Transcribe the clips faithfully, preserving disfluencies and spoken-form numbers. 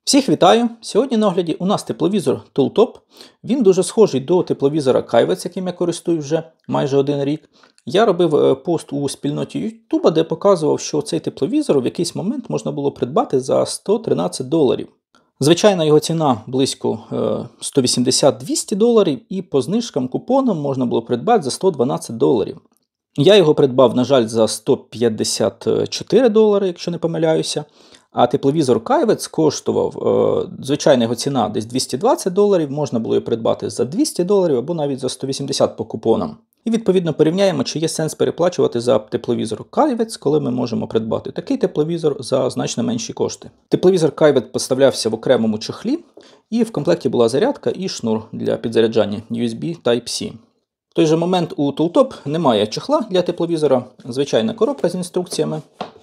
Всіх вітаю! Сьогодні на огляді у нас тепловізор Tooltop. Він дуже схожий до тепловізора Kaiwex, яким я користуюсь вже майже один рік. Я робив пост у спільноті YouTube, де показував, що цей тепловізор в якийсь момент можна було придбати за сто тринадцять доларів. Звичайно, його ціна близько сто вісімдесят - двісті доларів, і по знижкам купонам можна було придбати за сто дванадцять доларів. Я його придбав, на жаль, за сто п'ятдесят чотири долари, якщо не помиляюся. А тепловізор Kaiwex коштував, е, звичайна його ціна десь двісті двадцять доларів, можна було його придбати за двісті доларів або навіть за сто вісімдесят по купонам. І відповідно порівняємо, чи є сенс переплачувати за тепловізор Kaiwex, коли ми можемо придбати такий тепловізор за значно менші кошти. Тепловізор Kaiwex поставлявся в окремому чохлі, і в комплекті була зарядка і шнур для підзаряджання ю ес бі Type-C. В той же момент у Tooltop немає чохла для тепловізора, звичайна коробка з інструкціями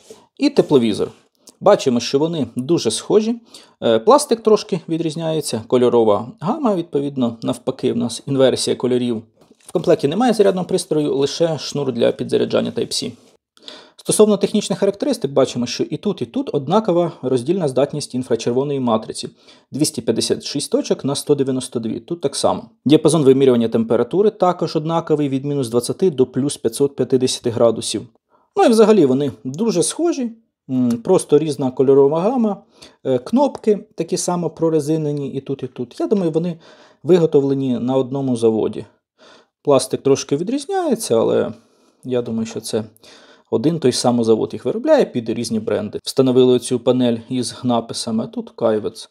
і тепловізор. Бачимо, що вони дуже схожі. Пластик трошки відрізняється, кольорова гама, відповідно, навпаки, в нас інверсія кольорів. В комплекті немає зарядного пристрою, лише шнур для підзаряджання Type-C. Стосовно технічних характеристик, бачимо, що і тут, і тут однакова роздільна здатність інфрачервоної матриці. двісті п'ятдесят шість точок на сто дев'яносто дві, тут так само. Діапазон вимірювання температури також однаковий від мінус двадцяти до плюс п'ятсот п'ятдесят градусів. Ну і взагалі вони дуже схожі. Просто різна кольорова гама, кнопки такі само прорезинені і тут, і тут. Я думаю, вони виготовлені на одному заводі. Пластик трошки відрізняється, але я думаю, що це один той самий завод їх виробляє під різні бренди. Встановили цю панель із написами, а тут Kaiwex.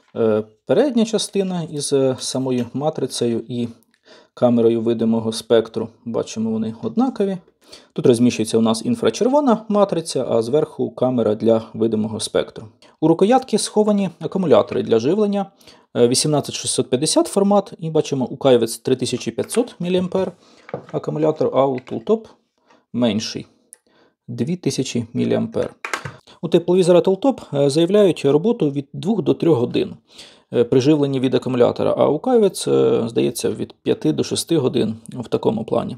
Передня частина із самою матрицею і камерою видимого спектру. Бачимо, вони однакові. Тут розміщується у нас інфрачервона матриця, а зверху камера для видимого спектру. У рукоятки сховані акумулятори для живлення. вісімнадцять шістсот п'ятдесят формат, і бачимо, у Kaiwex три тисячі п'ятсот міліампер акумулятор, а у Tooltop менший – дві тисячі міліампер. У тепловізора Tooltop заявляють роботу від двох до трьох годин при живленні від акумулятора, а у Kaiwex, здається, від п'яти до шести годин в такому плані.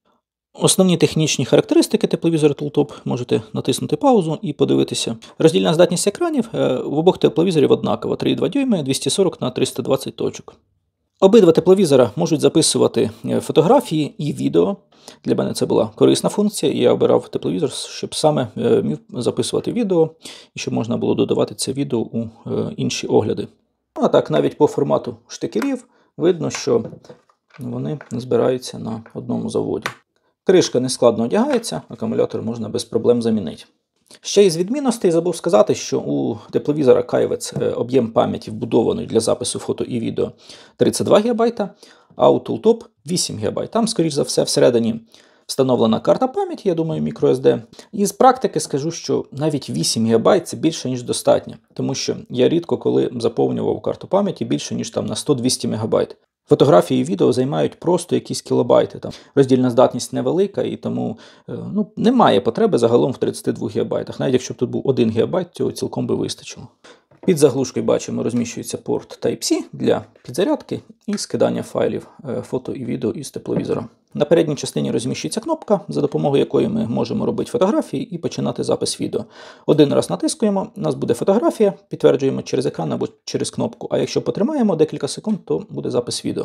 Основні технічні характеристики тепловізора Tooltop можете натиснути паузу і подивитися. Роздільна здатність екранів в обох тепловізорів однакова – три і два дюйми, двісті сорок на триста двадцять точок. Обидва тепловізора можуть записувати фотографії і відео. Для мене це була корисна функція, і я обирав тепловізор, щоб саме міг записувати відео, і щоб можна було додавати це відео у інші огляди. А так, навіть по формату штикерів видно, що вони збираються на одному заводі. Кришка нескладно одягається, акумулятор можна без проблем замінити. Ще із відмінностей забув сказати, що у тепловізора Kaiwex об'єм пам'яті вбудований для запису фото і відео тридцять два гігабайта, а у Tooltop вісім гігабайт. Там, скоріш за все, всередині встановлена карта пам'яті, я думаю, microSD. І з практики скажу, що навіть вісім гігабайт – це більше, ніж достатньо. Тому що я рідко коли заповнював карту пам'яті більше, ніж там на сто - двісті мегабайт. Фотографії і відео займають просто якісь кілобайти. Там роздільна здатність невелика, і тому ну, немає потреби загалом в тридцяти двох гігабайтах. Навіть якщо б тут був один гігабайт, цього цілком би вистачило. Під заглушкою бачимо, розміщується порт Type-C для підзарядки і скидання файлів фото і відео із тепловізора. На передній частині розміщується кнопка, за допомогою якої ми можемо робити фотографії і починати запис відео. Один раз натискуємо, у нас буде фотографія, підтверджуємо через екран або через кнопку. А якщо потримаємо декілька секунд, то буде запис відео.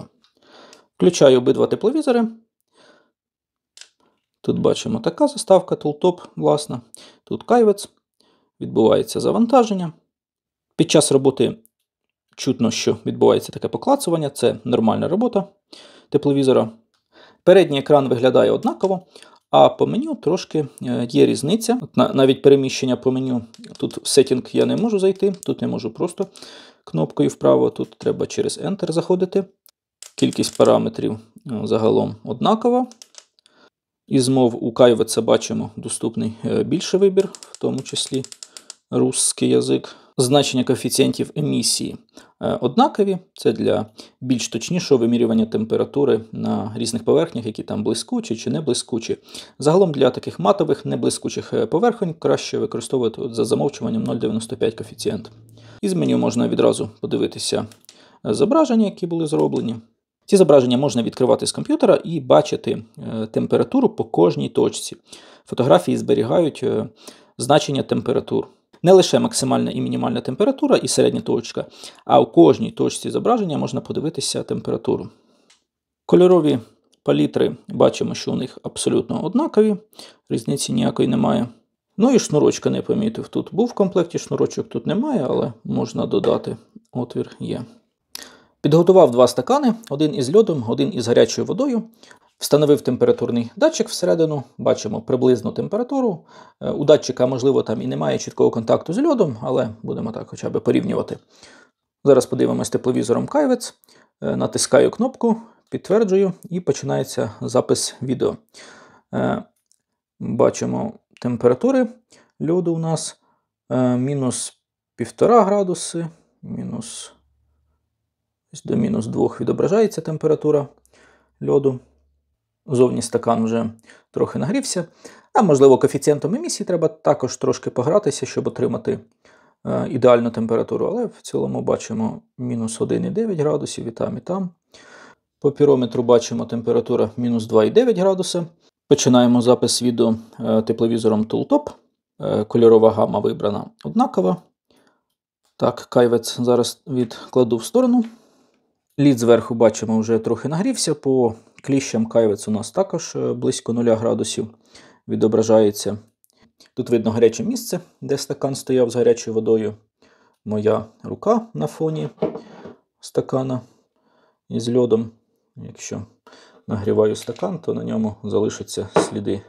Включаю обидва тепловізори. Тут бачимо така заставка Tooltop, власна. Тут Kaiwex. Відбувається завантаження. Під час роботи чутно, що відбувається таке поклацування. Це нормальна робота тепловізора. Передній екран виглядає однаково, а по меню трошки є різниця. Навіть переміщення по меню. Тут в сеттінг я не можу зайти, тут я можу просто кнопкою вправо, тут треба через Enter заходити. Кількість параметрів загалом однакова. Із мов у Kaiwex бачимо доступний більший вибір, в тому числі русський язик. Значення коефіцієнтів емісії однакові. Це для більш точнішого вимірювання температури на різних поверхнях, які там блискучі чи не блискучі. Загалом для таких матових неблискучих поверхонь краще використовувати за замовчуванням нуль цілих дев'яносто п'ять коефіцієнт. Із меню можна відразу подивитися зображення, які були зроблені. Ці зображення можна відкривати з комп'ютера і бачити температуру по кожній точці. Фотографії зберігають значення температур. Не лише максимальна і мінімальна температура і середня точка, а у кожній точці зображення можна подивитися температуру. Кольорові палітри, бачимо, що у них абсолютно однакові, різниці ніякої немає. Ну і шнурочка не помітив. Тут був в комплекті шнурочок, тут немає, але можна додати. Отвір є. Підготував два стакани, один із льодом, один із гарячою водою. Встановив температурний датчик всередину, бачимо приблизну температуру. У датчика, можливо, там і немає чіткого контакту з льодом, але будемо так хоча б порівнювати. Зараз подивимось тепловізором Кайвец. Натискаю кнопку, підтверджую і починається запис відео. Бачимо температури льоду у нас мінус півтора градуси, мінус до мінус двох відображається температура льоду. Зовні стакан вже трохи нагрівся. А можливо, коефіцієнтом емісії треба також трошки погратися, щоб отримати е, ідеальну температуру. Але в цілому бачимо мінус один і дев'ять градусів і там, і там. По пірометру бачимо температура мінус два і дев'ять градуса. Починаємо запис відео е, тепловізором Tooltop. Е, кольорова гама вибрана однакова. Так, Кайвец зараз відкладу в сторону. Лід зверху бачимо вже трохи нагрівся. По кліщам Кайвец у нас також близько нуля градусів відображається. Тут видно гаряче місце, де стакан стояв з гарячою водою. Моя рука на фоні стакана із льодом. Якщо нагріваю стакан, то на ньому залишаться сліди.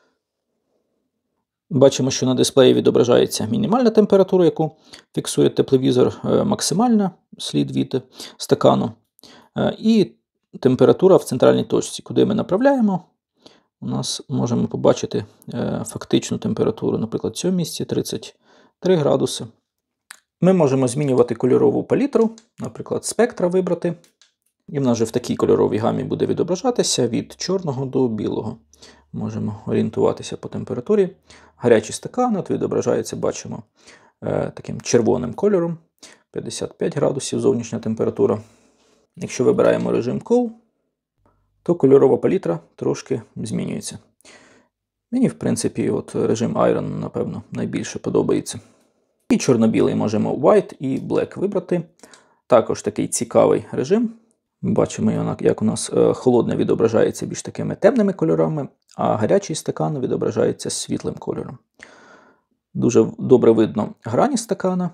Бачимо, що на дисплеї відображається мінімальна температура, яку фіксує тепловізор, максимальна слід від стакану. І температура в центральній точці, куди ми направляємо, у нас можемо побачити фактичну температуру. Наприклад, в цьому місці тридцять три градуси. Ми можемо змінювати кольорову палітру, наприклад, спектра вибрати. І в нас вже в такій кольоровій гамі буде відображатися від чорного до білого. Можемо орієнтуватися по температурі. Гарячий стакан от відображається, бачимо, таким червоним кольором. п'ятдесят п'ять градусів зовнішня температура. Якщо вибираємо режим Cool, то кольорова палітра трошки змінюється. Мені, в принципі, от режим Iron, напевно, найбільше подобається. І чорно-білий можемо White і Black вибрати. Також такий цікавий режим. Бачимо, як у нас холодне відображається більш такими темними кольорами, а гарячий стакан відображається світлим кольором. Дуже добре видно грані стакана.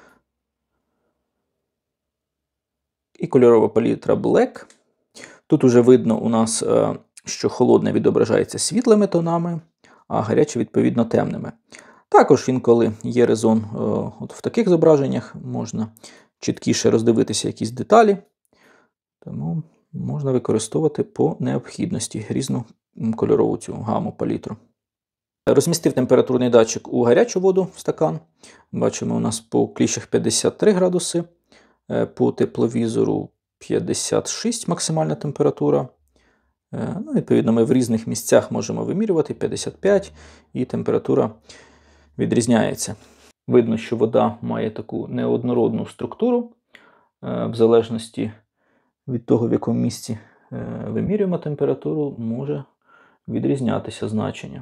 І кольорова палітра Black. Тут уже видно у нас, що холодне відображається світлими тонами, а гаряче, відповідно, темними. Також інколи є резон от в таких зображеннях, можна чіткіше роздивитися якісь деталі. Тому можна використовувати по необхідності різну кольорову цю гаму палітру. Розмістив температурний датчик у гарячу воду в стакан. Бачимо, у нас по кліщах п'ятдесят три градуси, по тепловізору п'ятдесят шість максимальна температура. Ну, відповідно, ми в різних місцях можемо вимірювати п'ятдесят п'ять, і температура відрізняється. Видно, що вода має таку неоднородну структуру, в залежності від того, в якому місці вимірюємо температуру, може відрізнятися значення.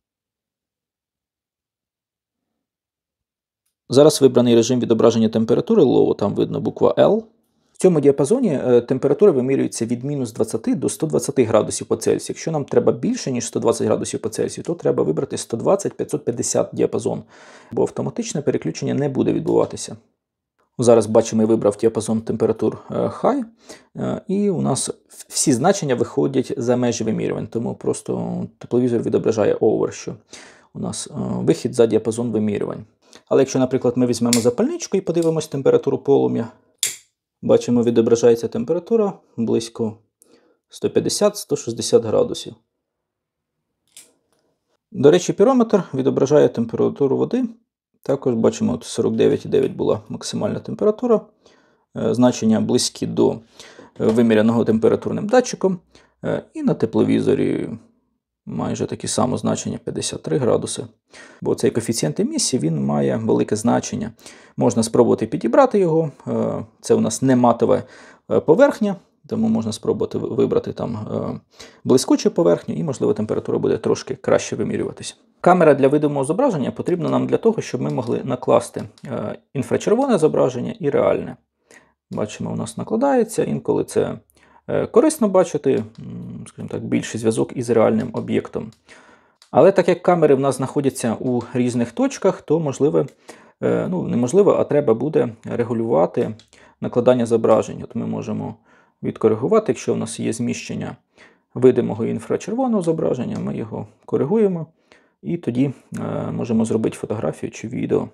Зараз вибраний режим відображення температури Low, там видно буква L. В цьому діапазоні температура вимірюється від мінус двадцяти до ста двадцяти градусів по Цельсію. Якщо нам треба більше, ніж сто двадцять градусів по Цельсію, то треба вибрати сто двадцять - п'ятсот п'ятдесят діапазон, бо автоматичне переключення не буде відбуватися. Зараз бачимо, я вибрав діапазон температур High, і у нас всі значення виходять за межі вимірювань, тому просто тепловізор відображає Over, що у нас вихід за діапазон вимірювань. Але якщо, наприклад, ми візьмемо запальничку і подивимось температуру полум'я, бачимо, відображається температура близько сто п'ятдесят - сто шістдесят градусів. До речі, пірометр відображає температуру води. Також бачимо, от сорок дев'ять і дев'ять була максимальна температура. Значення близькі до виміряного температурним датчиком. І на тепловізорі майже такі самі значення, п'ятдесят три градуси. Бо цей коефіцієнт емісії, він має велике значення. Можна спробувати підібрати його. Це у нас не матова поверхня. тому можна спробувати вибрати там блискучу поверхню і, можливо, температура буде трошки краще вимірюватися. Камера для видимого зображення потрібна нам для того, щоб ми могли накласти інфрачервоне зображення і реальне. Бачимо, у нас накладається, інколи це корисно бачити, скажімо так, більший зв'язок із реальним об'єктом. Але так як камери в нас знаходяться у різних точках, то можливо, ну неможливо, а треба буде регулювати накладання зображень. От ми можемо відкоригувати, якщо в нас є зміщення видимого і інфрачервоного зображення, ми його коригуємо і тоді можемо зробити фотографію чи відео.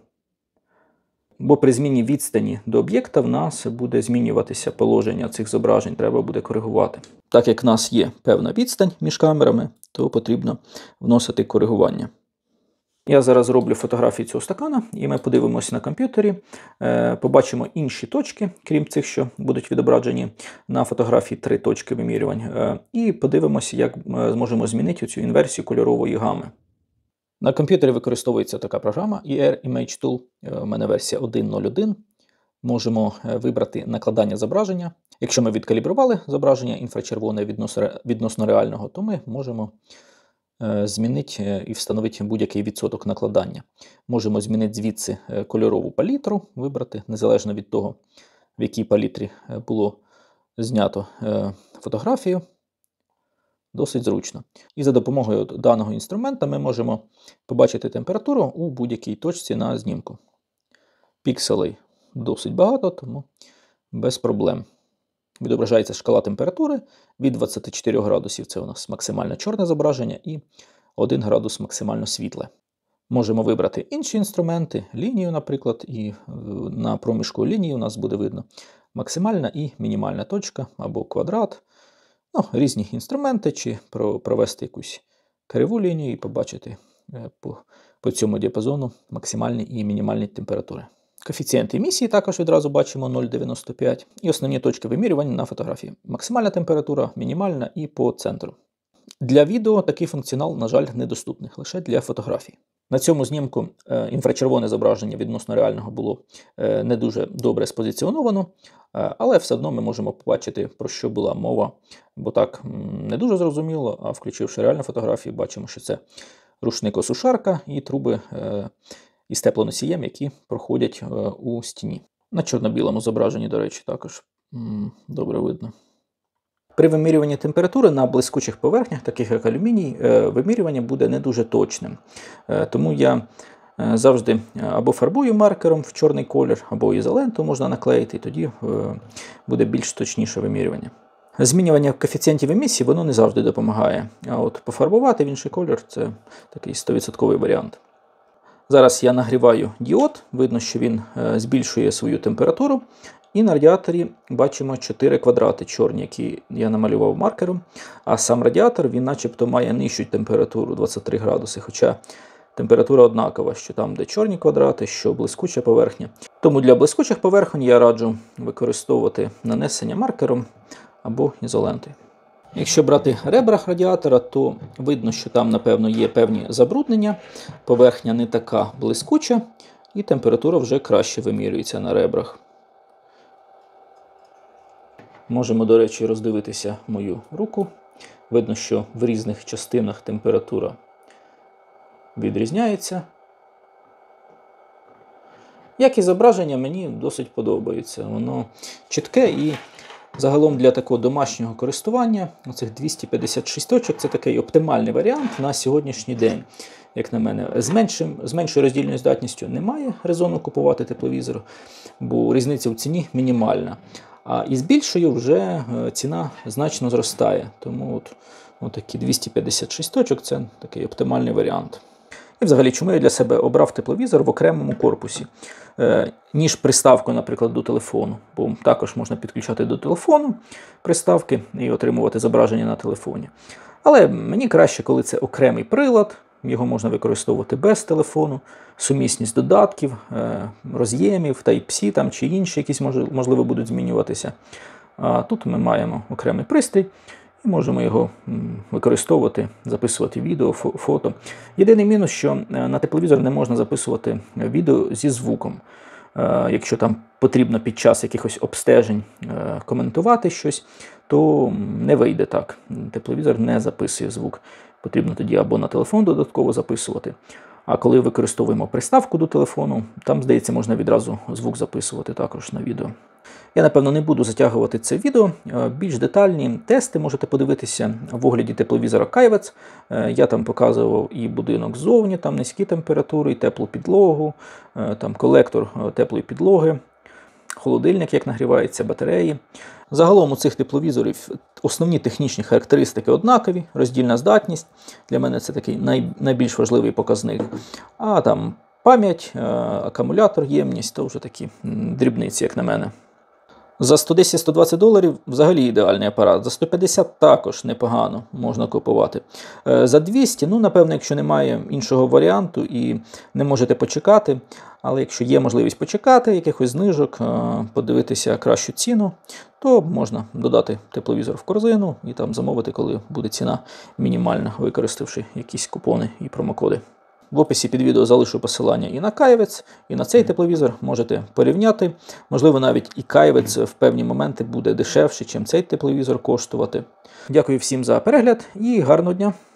Бо при зміні відстані до об'єкта в нас буде змінюватися положення цих зображень, треба буде коригувати. Так як в нас є певна відстань між камерами, то потрібно вносити коригування. Я зараз роблю фотографію цього стакана, і ми подивимося на комп'ютері, побачимо інші точки, крім цих, що будуть відображені на фотографії три точки вимірювань, і подивимося, як зможемо змінити цю інверсію кольорової гами. На комп'ютері використовується така програма і ар Image Tool, у мене версія один точка нуль один. Можемо вибрати накладання зображення. Якщо ми відкалібрували зображення інфрачервоне відносно реального, то ми можемо змінити і встановити будь-який відсоток накладання. Можемо змінити звідси кольорову палітру, вибрати, незалежно від того, в якій палітрі було знято фотографію. Досить зручно. І за допомогою даного інструмента ми можемо побачити температуру у будь-якій точці на знімку. Пікселей досить багато, тому без проблем. Відображається шкала температури від двадцяти чотирьох градусів, це у нас максимально чорне зображення, і один градус максимально світле. Можемо вибрати інші інструменти, лінію, наприклад, і на проміжку лінії у нас буде видно максимальна і мінімальна точка або квадрат. Ну, різні інструменти, чи провести якусь криву лінію і побачити по, по цьому діапазону максимальні і мінімальні температури. Коефіцієнт емісії також відразу бачимо нуль цілих дев'яносто п'ять. І основні точки вимірювання на фотографії. Максимальна температура, мінімальна і по центру. Для відео такий функціонал, на жаль, недоступний, лише для фотографій. На цьому знімку інфрачервоне зображення відносно реального було не дуже добре спозиціоновано, але все одно ми можемо побачити, про що була мова, бо так не дуже зрозуміло, а включивши реальну фотографію, бачимо, що це рушник-осушарка і труби із теплоносієм, які проходять у стіні. На чорно-білому зображенні, до речі, також добре видно. При вимірюванні температури на блискучих поверхнях, таких як алюміній, вимірювання буде не дуже точним. Тому я завжди або фарбую маркером в чорний колір, або ізоленту можна наклеїти, і тоді буде більш точніше вимірювання. Змінювання коефіцієнтів емісії воно не завжди допомагає, а от пофарбувати в інший колір – це такий сто відсотків варіант. Зараз я нагріваю діод, видно, що він збільшує свою температуру. І на радіаторі бачимо чотири квадрати чорні, які я намалював маркером. А сам радіатор, він начебто має нижчу температуру двадцять три градуси, хоча температура однакова, що там, де чорні квадрати, що блискуча поверхня. Тому для блискучих поверхонь я раджу використовувати нанесення маркером або ізолентою. Якщо брати ребрах радіатора, то видно, що там, напевно, є певні забруднення, поверхня не така блискуча, і температура вже краще вимірюється на ребрах. Можемо, до речі, роздивитися мою руку. Видно, що в різних частинах температура відрізняється. Як і зображення, мені досить подобається. Воно чітке і загалом для такого домашнього користування оцих двісті п'ятдесят шість точок – це такий оптимальний варіант на сьогоднішній день. Як на мене, з, меншим, з меншою роздільною здатністю немає резону купувати тепловізор, бо різниця в ціні мінімальна. А із більшою вже ціна значно зростає. Тому от, от такі двісті п'ятдесят шість точок – це такий оптимальний варіант. І взагалі, чому я для себе обрав тепловізор в окремому корпусі, е, ніж приставку, наприклад, до телефону. Бо також можна підключати до телефону приставки і отримувати зображення на телефоні. Але мені краще, коли це окремий прилад, його можна використовувати без телефону, сумісність додатків, е, роз'ємів, Type-C там, чи інші якісь, можливо, будуть змінюватися. А тут ми маємо окремий пристрій. І можемо його використовувати, записувати відео, фото. Єдиний мінус, що на тепловізор не можна записувати відео зі звуком. якщо там потрібно під час якихось обстежень коментувати щось, то не вийде так. Тепловізор не записує звук. Потрібно тоді або на телефон додатково записувати. А коли використовуємо приставку до телефону, там, здається, можна відразу звук записувати також на відео. Я, напевно, не буду затягувати це відео. Більш детальні тести можете подивитися в огляді тепловізора Kyvec. Я там показував і будинок ззовні, там низькі температури, і теплу підлогу, там колектор теплої підлоги, холодильник, як нагрівається, батареї. Загалом у цих тепловізорів основні технічні характеристики однакові, роздільна здатність. Для мене це такий най, найбільш важливий показник. А там пам'ять, акумулятор, ємність, то вже такі дрібниці, як на мене. За сто десять - сто двадцять доларів взагалі ідеальний апарат. За сто п'ятдесят також непогано можна купувати. За двісті, ну, напевно, якщо немає іншого варіанту і не можете почекати, але якщо є можливість почекати, якихось знижок, подивитися кращу ціну, то можна додати тепловізор в корзину і там замовити, коли буде ціна мінімальна, використавши якісь купони і промокоди. В описі під відео залишу посилання і на Kyvec, і на цей тепловізор. Можете порівняти. Можливо, навіть і Kyvec в певні моменти буде дешевше, ніж цей тепловізор коштувати. Дякую всім за перегляд і гарного дня!